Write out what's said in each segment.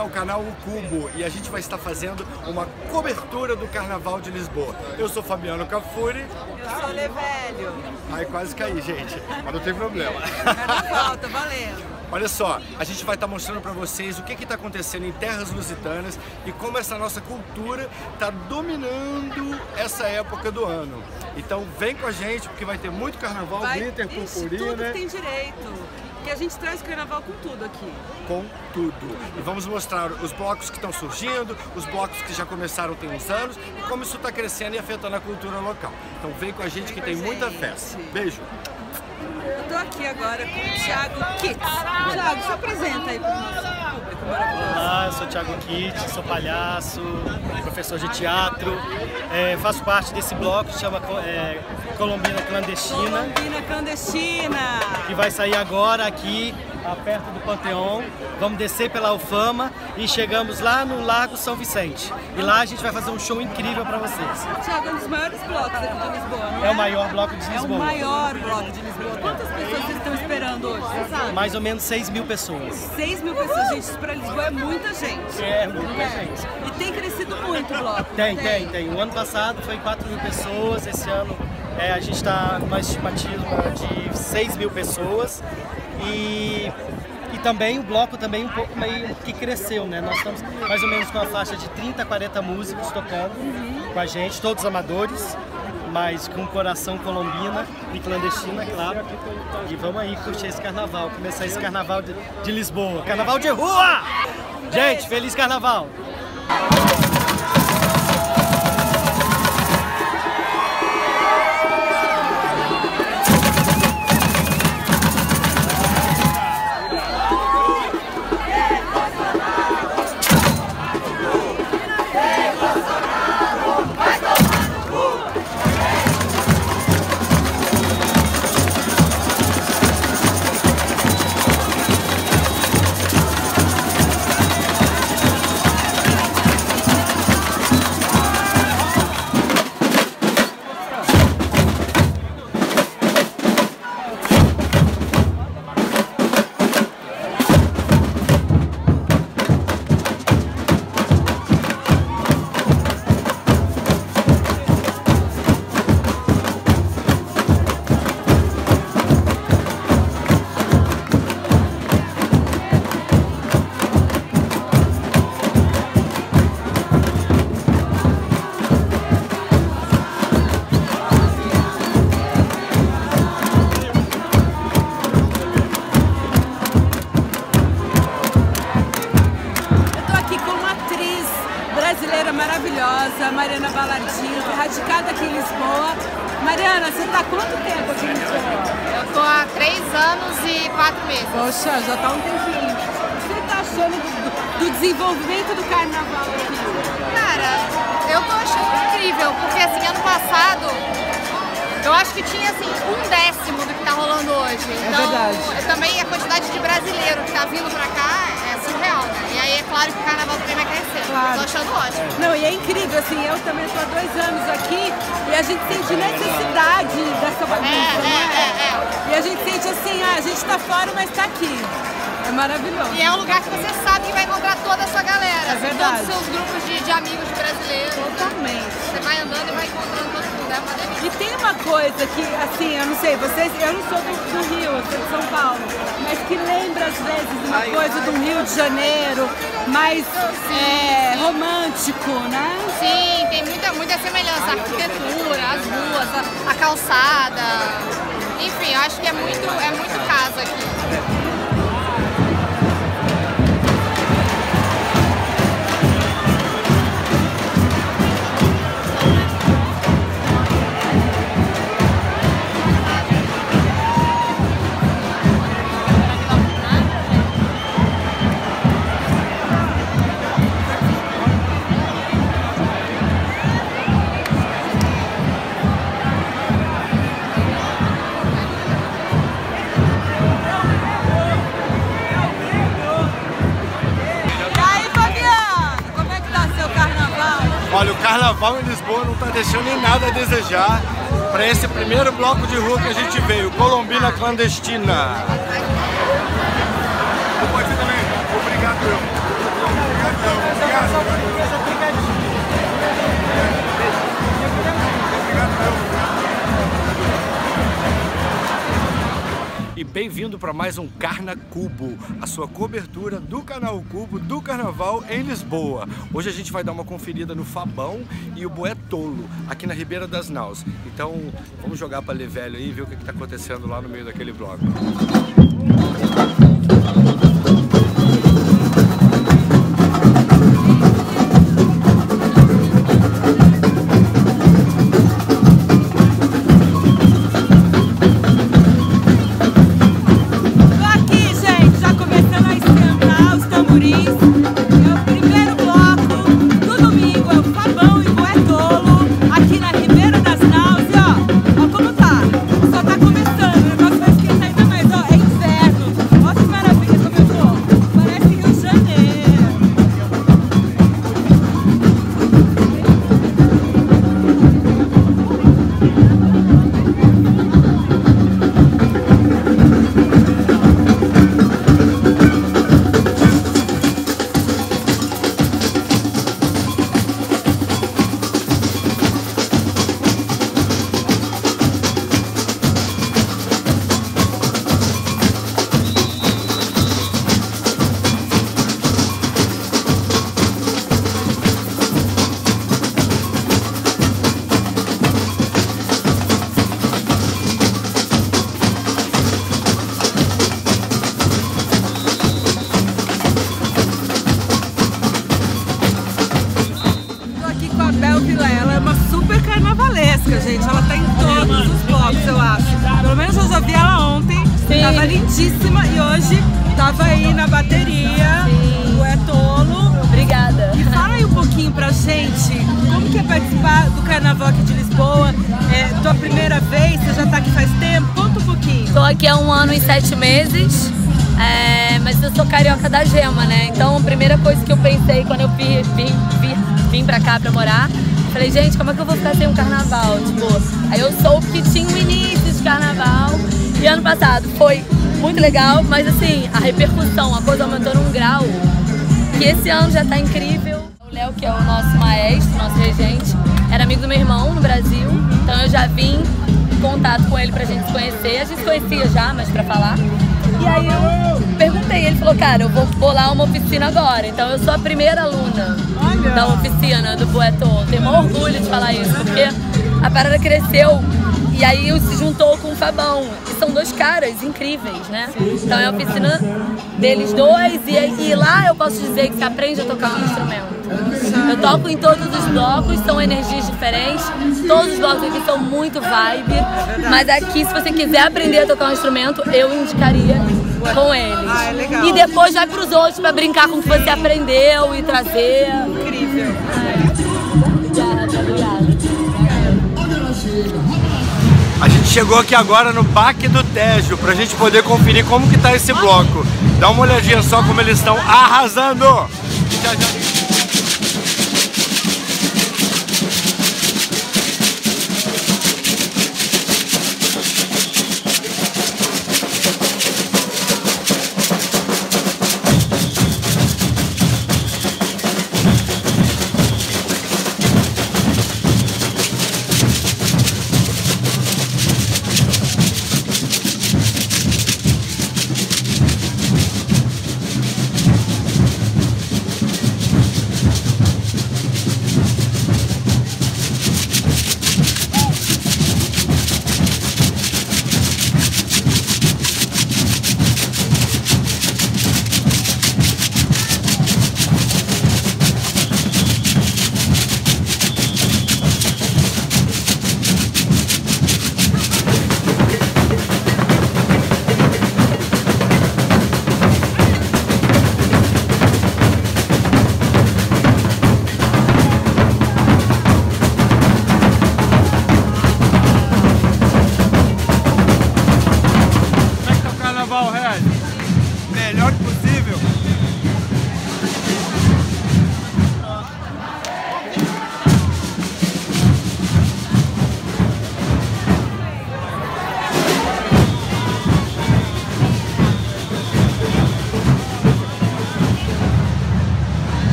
ao canal O Cubo e a gente vai estar fazendo uma cobertura do Carnaval de Lisboa. Eu sou Fabiano Cafuri. Eu sou Levelho. Ai, quase caí, gente, mas não tem problema. Carnaval, tá valendo. Olha só, a gente vai estar mostrando para vocês o que está acontecendo em terras lusitanas e como essa nossa cultura está dominando essa época do ano. Então vem com a gente, porque vai ter muito carnaval, glitter, purpurina. Tudo que tem direito, porque a gente traz carnaval com tudo aqui. Com tudo. E vamos mostrar os blocos que estão surgindo, os blocos que já começaram tem uns anos e como isso está crescendo e afetando a cultura local. Então vem com a gente que tem muita festa. Beijo! Eu tô aqui agora com o Thiago Kitts. Thiago, se apresenta aí pro nosso público maravilhoso. Olá, eu sou Thiago Kitts, sou palhaço, professor de teatro, faço parte desse bloco que chama Colombina Clandestina. Colombina Clandestina! Que vai sair agora aqui, perto do Panteão. Vamos descer pela Alfama e chegamos lá no Largo São Vicente. E lá a gente vai fazer um show incrível para vocês. Thiago, é um dos maiores blocos aqui de Lisboa, não é? É o maior bloco de Lisboa. É o maior bloco de Lisboa. Quantas pessoas vocês estão esperando hoje, você sabe? Mais ou menos 6 mil pessoas. 6 mil pessoas, gente, isso pra Lisboa é muita gente. É, muita gente. E tem crescido muito o bloco. Tem. O ano passado foi 4 mil pessoas, esse ano a gente está numa estimativa de 6 mil pessoas. E também o bloco também um pouco meio que cresceu, né? Nós estamos mais ou menos com uma faixa de 30, 40 músicos tocando com a gente, todos amadores, mas com coração colombina e clandestina, claro. E vamos aí curtir esse carnaval, começar esse carnaval de Lisboa. Carnaval de rua! Gente, feliz carnaval! Maravilhosa, Mariana Ballardino, radicada aqui em Lisboa. Mariana, você está há quanto tempo aqui em Lisboa? Eu estou há 3 anos e 4 meses. Poxa, já está um tempinho. O que você está achando do desenvolvimento do carnaval aqui? Cara, eu estou achando incrível, porque assim, ano passado, eu acho que tinha assim, 1/10 do que está rolando hoje. Então, verdade. Também a quantidade de brasileiro que está vindo para cá é surreal, né? E aí é claro que o carnaval também vai crescer. Claro. Estou achando ótimo. Não, e é incrível, assim, eu também estou há 2 anos aqui e a gente sente necessidade dessa bagunça, E a gente sente assim, a gente está fora, mas está aqui. É maravilhoso. E é um lugar que você sabe que vai encontrar toda a sua galera. É verdade. Todos os seus grupos de amigos brasileiros. Totalmente. Você vai andando e vai encontrando todo mundo. É uma delícia. E tem uma coisa que, assim, eu não sei, eu não sou do Rio, eu sou de São Paulo, mas que lembra às vezes uma coisa do Rio de Janeiro, mais romântico, né? Sim, tem muita semelhança, a arquitetura, as ruas, a calçada, enfim, eu acho que é muito casa aqui. Olha, o carnaval em Lisboa não está deixando em nada a desejar para esse primeiro bloco de rua que a gente veio, Colombina Clandestina. Pode ser também. Obrigado, eu. Bem-vindo para mais um Carna Cubo, a sua cobertura do Canal Cubo do Carnaval em Lisboa. Hoje a gente vai dar uma conferida no Fabão e o Boé Tolo, aqui na Ribeira das Naus. Então vamos jogar para Levelho aí e ver o que está acontecendo lá no meio daquele bloco. Ela é uma super carnavalesca, gente. Ela tá em todos os blocos, eu acho. Pelo menos eu já vi ela ontem. Sim. Tava lindíssima e hoje tava aí na bateria. Sim. O Boé Tolo. Obrigada. E fala aí um pouquinho pra gente como que é participar do Carnaval aqui de Lisboa. É tua primeira vez, você já tá aqui faz tempo? Conta um pouquinho. Tô aqui há 1 ano e 7 meses. Mas eu sou carioca da gema, né? Então a primeira coisa que eu pensei quando eu vim pra cá pra morar, falei, gente, como é que eu vou ficar sem um carnaval? Tipo, aí eu soube que tinha um início de carnaval e ano passado foi muito legal, mas assim, a repercussão, a coisa aumentou num grau que esse ano já tá incrível. O Léo, que é o nosso maestro, nosso regente, era amigo do meu irmão no Brasil, então eu já vim em contato com ele pra gente se conhecer. A gente se conhecia já, mas pra falar. E aí eu perguntei, ele falou, cara, eu vou bolar uma oficina agora, então eu sou a primeira aluna da oficina do Boé Tolo. Tenho maior orgulho de falar isso, porque a parada cresceu e aí se juntou com o Fabão. E são 2 caras incríveis, né? Então é a oficina deles 2 e lá eu posso dizer que você aprende a tocar um instrumento. Eu toco em todos os blocos, são energias diferentes, todos os blocos aqui são muito vibe, mas aqui se você quiser aprender a tocar um instrumento, eu indicaria com eles. Ah, é legal. E depois vai pros outros pra brincar com o que você aprendeu e trazer. Incrível. Obrigada. A gente chegou aqui agora no Baque do Tejo pra gente poder conferir como que tá esse bloco. Dá uma olhadinha só como eles estão arrasando. Já.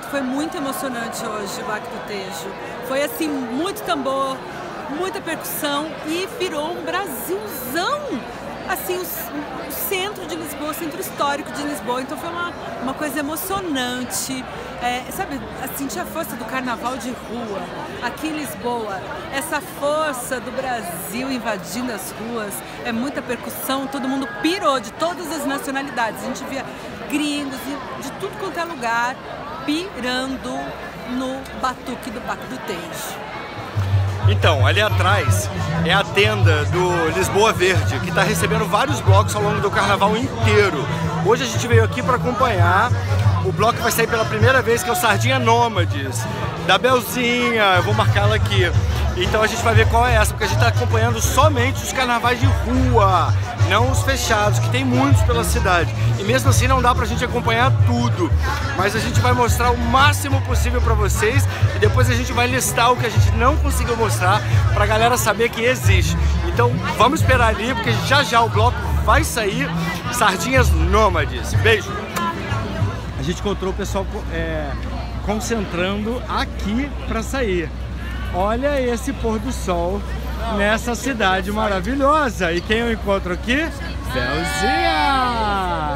foi muito emocionante hoje o Baque do Tejo. Foi assim, muito tambor, muita percussão e virou um Brasilzão. Assim, o centro de Lisboa, o centro histórico de Lisboa. Então foi uma coisa emocionante. Sabe, sentir a força do carnaval de rua aqui em Lisboa. Essa força do Brasil invadindo as ruas. É muita percussão, todo mundo pirou, de todas as nacionalidades. A gente via gringos de tudo quanto é lugar pirando no batuque do Baque do Tejo. Então, ali atrás é a tenda do Lisboa Verde, que está recebendo vários blocos ao longo do carnaval inteiro. Hoje a gente veio aqui para acompanhar o bloco que vai sair pela primeira vez, que é o Sardinha Nômades, da Belzinha. Eu vou marcá-la aqui. Então a gente vai ver qual é essa, porque a gente está acompanhando somente os carnavais de rua, não os fechados, que tem muitos pela cidade. E mesmo assim não dá pra gente acompanhar tudo. Mas a gente vai mostrar o máximo possível pra vocês e depois a gente vai listar o que a gente não conseguiu mostrar pra galera saber que existe. Então vamos esperar ali, porque já já o bloco vai sair. Sardinhas Nômades. Beijo! A gente encontrou o pessoal concentrando aqui pra sair. Olha esse pôr do sol nessa cidade maravilhosa. E quem eu encontro aqui? Belzinha!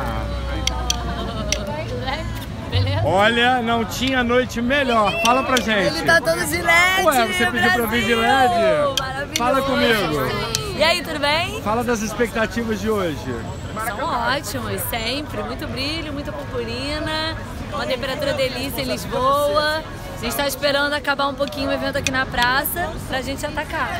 Olha, não tinha noite melhor. Fala pra gente. Ele tá todo de LED. Ué, você pediu pra vir de LED? Maravilhoso. Fala comigo. E aí, tudo bem? Fala das expectativas de hoje. São ótimos, sempre. Muito brilho, muita purpurina, uma temperatura delícia em Lisboa. A gente está esperando acabar um pouquinho o evento aqui na praça pra gente atacar.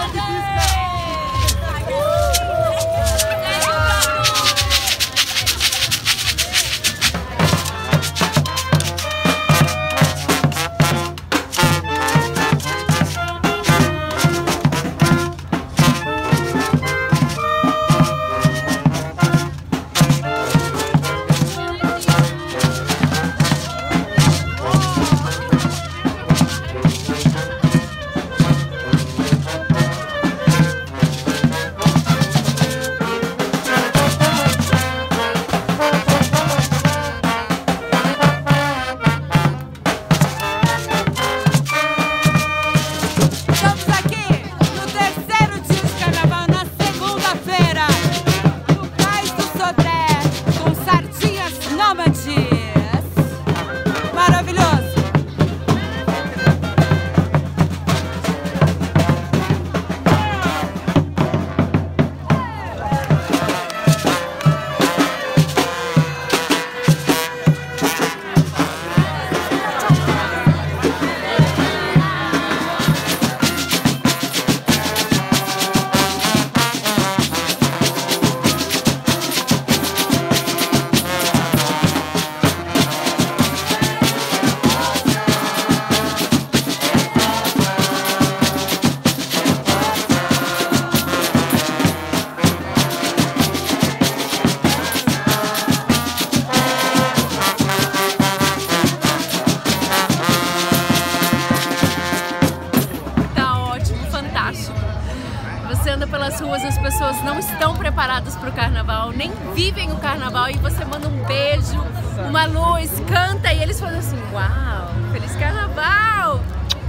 pelas ruas, as pessoas não estão preparadas para o carnaval, nem vivem o carnaval, e você manda um beijo, uma luz, canta e eles falam assim: uau, feliz carnaval!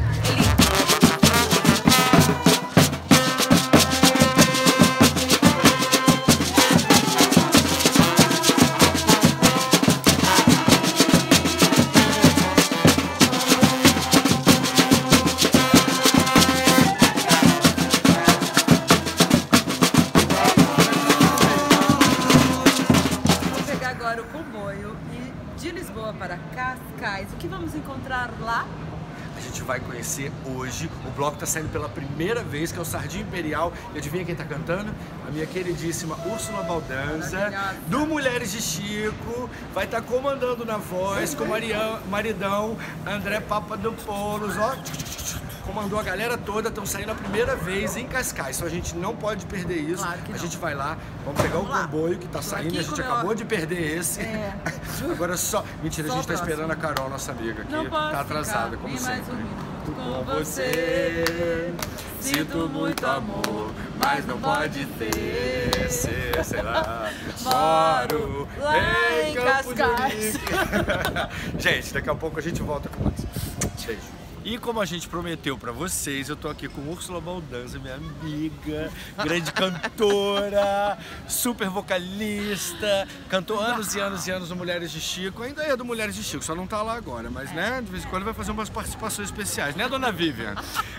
Agora o comboio e de Lisboa para Cascais. O que vamos encontrar lá? A gente vai conhecer hoje, o bloco está saindo pela primeira vez, que é o Sardinha Imperial. E adivinha quem está cantando? A minha queridíssima Úrsula Baldanza, do Mulheres de Chico. Vai estar comandando na voz com o maridão André Papadopoulos, ó. Comandou a galera toda, estão saindo a primeira vez em Cascais, então a gente não pode perder isso. Claro que a não. gente vai lá, vamos pegar o comboio que tá saindo, a gente acabou de perder esse. É. Agora só... Mentira, Só a gente tá o próximo. esperando a Carol, nossa amiga, que Não posso tá atrasada, ficar como nem mais sempre. um minuto Com você, sinto muito amor, mas não pode ter. sei lá. Moro em Cascais. Gente, daqui a pouco a gente volta com mais. Beijo. E como a gente prometeu pra vocês, eu tô aqui com Úrsula Baldanza, minha amiga, grande cantora, super vocalista, cantou anos e anos e anos no Mulheres de Chico, ainda é do Mulheres de Chico, só não tá lá agora, mas né, de vez em quando vai fazer umas participações especiais, né, dona Vivian?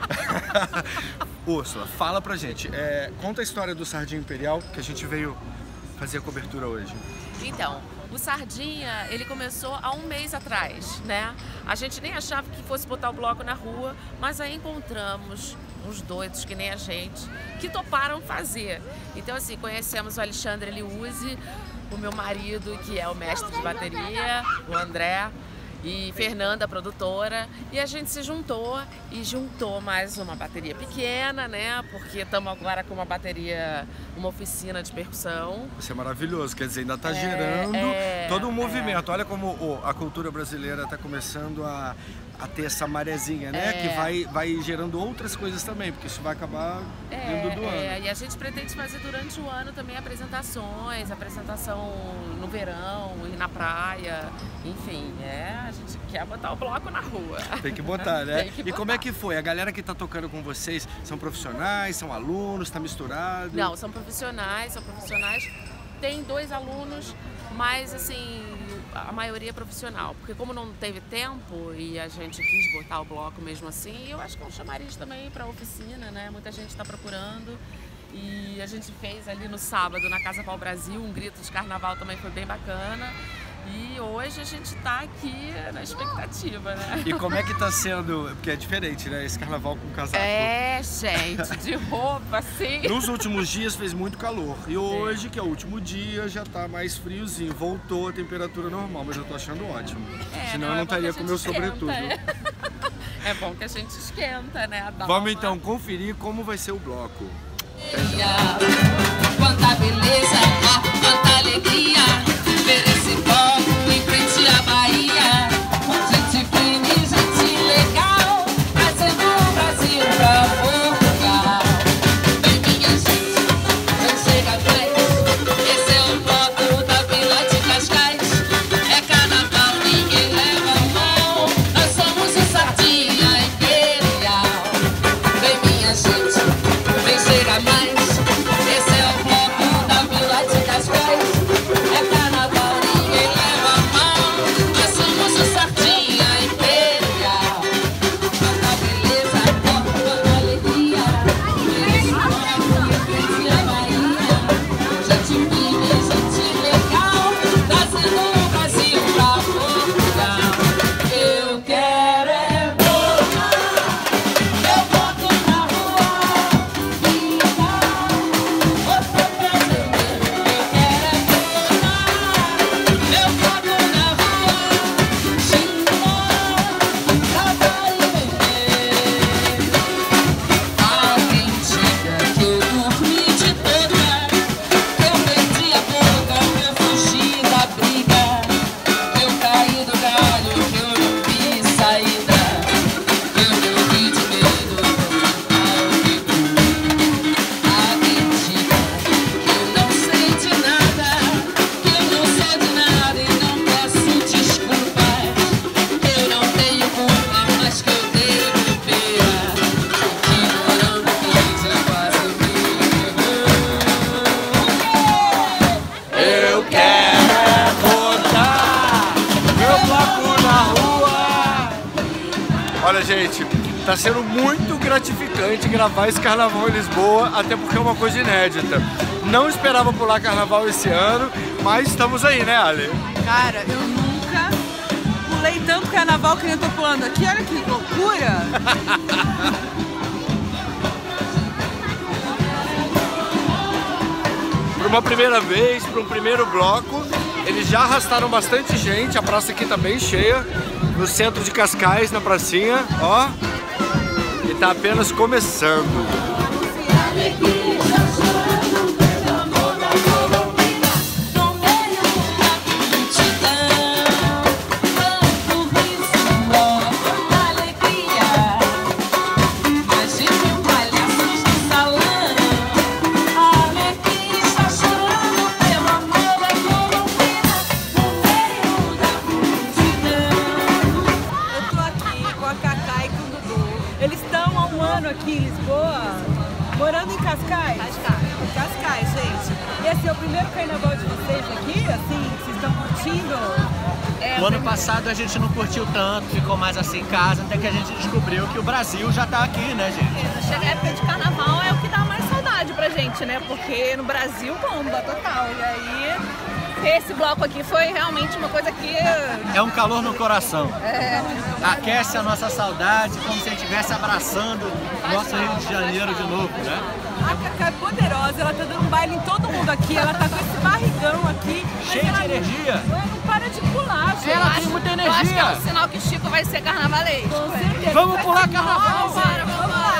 Úrsula, fala pra gente, conta a história do Sardinha Imperial, que a gente veio fazer a cobertura hoje. Então, o Sardinha, ele começou há um mês atrás, né? A gente nem achava que fosse botar o bloco na rua, mas aí encontramos uns doidos que nem a gente, que toparam fazer. Então, assim, conhecemos o Alexandre Eliuzzi, o meu marido, que é o mestre de bateria, o André, e Fernanda, a produtora, e a gente se juntou e juntou mais uma bateria pequena, né? Porque estamos agora com uma bateria, uma oficina de percussão. Isso é maravilhoso, quer dizer, ainda está gerando todo um movimento. Olha como a cultura brasileira está começando a ter essa marezinha, né? Que vai gerando outras coisas também, porque isso vai acabar indo do ano. E a gente pretende fazer durante o ano também apresentações, apresentação no verão e na praia, enfim, a gente quer botar o bloco na rua. Tem que botar, né? Tem que botar. E como é que foi? A galera que tá tocando com vocês são profissionais, são alunos, tá misturado? Não, são profissionais. Tem 2 alunos, mas assim, a maioria é profissional, porque como não teve tempo e a gente quis botar o bloco mesmo assim, eu acho que é um chamariz também para oficina, né? Muita gente está procurando. E a gente fez ali no sábado na Casa Pau Brasil, um grito de carnaval também foi bem bacana. E hoje a gente tá aqui na expectativa, né? E como é que tá sendo, porque é diferente, né? Esse carnaval com casaco. Gente, de roupa, assim. Nos últimos dias fez muito calor. E hoje, que é o último dia, já tá mais friozinho. Voltou a temperatura normal, mas eu tô achando ótimo. Senão eu não estaria com meu sobretudo. É bom que a gente esquenta, né? Vamos então conferir como vai ser o bloco. Quanta beleza, quanta alegria, ver esse bloco em frente à Bahia. Gente fina e gente legal, trazendo o Brasil pra Portugal. Vem minha gente, não chega mais, esse é o bloco da Vila de Cascais. É carnaval, ninguém leva a mão, nós somos o Sardinha Imperial. Vem minha gente, vem chega mais. Olha, gente, tá sendo muito gratificante gravar esse carnaval em Lisboa, até porque é uma coisa inédita. Não esperava pular carnaval esse ano, mas estamos aí, né, Ale? Cara, eu nunca pulei tanto carnaval que eu tô pulando aqui, olha que loucura! Por uma primeira vez, para um primeiro bloco, eles já arrastaram bastante gente, a praça aqui tá bem cheia, no centro de Cascais, na pracinha, ó, e tá apenas começando. é o primeiro carnaval de vocês aqui? Assim, vocês estão curtindo? O ano passado a gente não curtiu tanto, ficou mais assim em casa, até que a gente descobriu que o Brasil já tá aqui, né, gente? Chega a época de carnaval, é o que dá mais saudade pra gente, né? Porque no Brasil bomba total. E aí, esse bloco aqui foi realmente uma coisa que... É um calor no coração. Aquece a nossa saudade, como se a gente estivesse abraçando o nosso Rio de Janeiro de novo, né? A Cacá é poderosa, ela tá dando baile em todo mundo aqui, ela tá com esse barrigão aqui. Cheia de energia. Não para de pular, gente. Ela tem muita energia. Eu acho que é um sinal que Chico vai ser carnavalesco. Com certeza. Vamos pular carnaval! Vamos lá.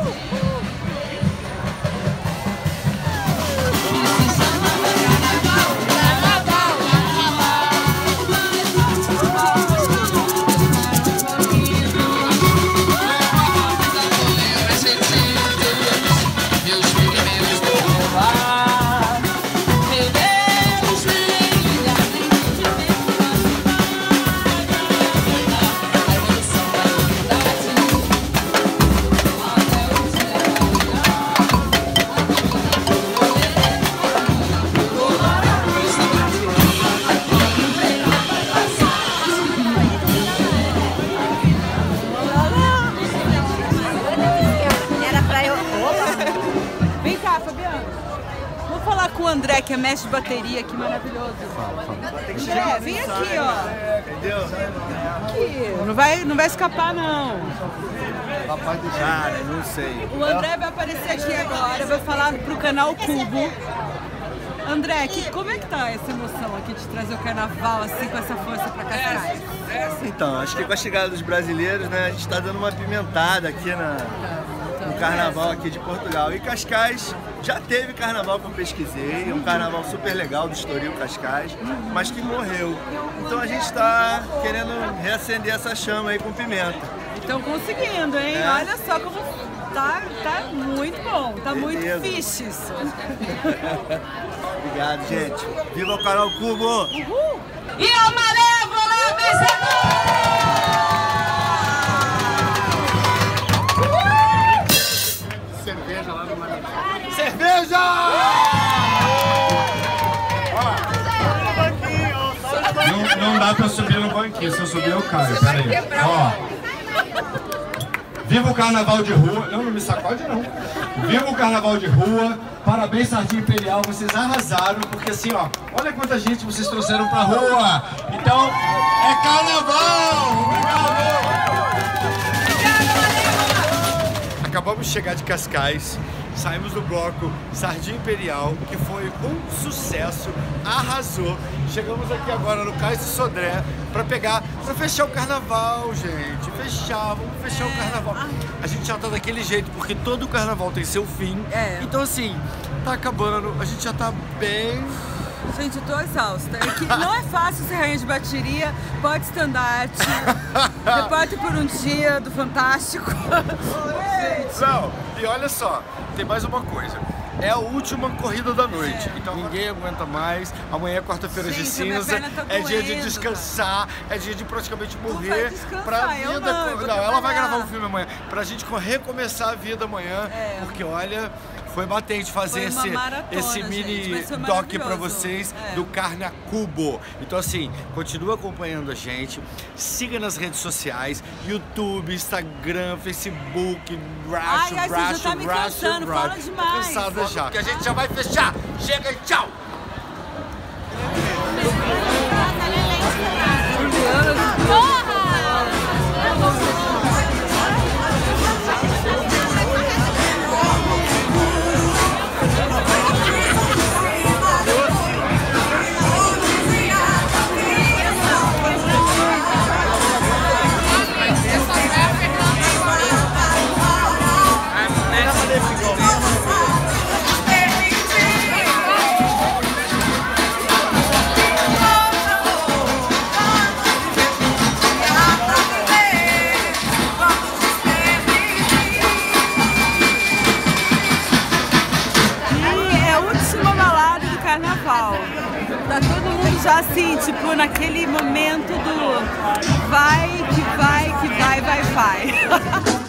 Com o André, que é mestre de bateria, que maravilhoso. André, vem aqui, ó. Aqui. Não vai escapar, não. Cara, não sei. O André vai aparecer aqui agora, vai falar pro canal Cubo. André, como é que tá essa emoção aqui de trazer o carnaval assim com essa força pra Cascais? Então, acho que com a chegada dos brasileiros, né, a gente tá dando uma pimentada aqui no carnaval aqui de Portugal. E Cascais já teve carnaval que eu pesquisei, um carnaval super legal do Estoril Cascais, mas que morreu. Então a gente está querendo reacender essa chama aí com pimenta. Estão conseguindo, hein? Olha só como tá muito bom, tá muito fixe isso. Obrigado, gente. Viva o canal Cubo! Uhul! E a Malévola vencedora! Cerveja lá no Malévola. Cerveja! Não dá pra subir no banquinho, se eu subir eu caio. Peraí. Ó. Viva o carnaval de rua. Não me sacode não. Viva o carnaval de rua. Parabéns, Sardinha Imperial. Vocês arrasaram, porque assim, ó, olha quanta gente vocês trouxeram pra rua. Então, é carnaval! Acabamos de chegar de Cascais. Saímos do bloco Sardinha Imperial, que foi um sucesso, arrasou. Chegamos aqui agora no Cais de Sodré para fechar o carnaval, gente. Vamos fechar o carnaval. A gente já tá daquele jeito, porque todo carnaval tem seu fim. Então assim, tá acabando, a gente já tá bem... Gente, eu tô exausta. É que não é fácil ser rainha de bateria, pode estandarte, repórter por um dia do Fantástico. Não, e olha só, tem mais uma coisa. É a última corrida da noite, então ninguém aguenta mais. Amanhã é quarta-feira de cinza, é dia de descansar, é dia de praticamente morrer pra vida. Não, ela vai gravar um filme amanhã, pra gente recomeçar a vida amanhã, porque olha, foi batente fazer esse mini doc pra vocês do Carna Cubo. Então assim, continua acompanhando a gente, siga nas redes sociais, YouTube, Instagram, Facebook, já tá me cansando, fala demais. Cansada já, que a gente já vai fechar. Chega e tchau! Tá todo mundo já assim, tipo, naquele momento do vai, vai.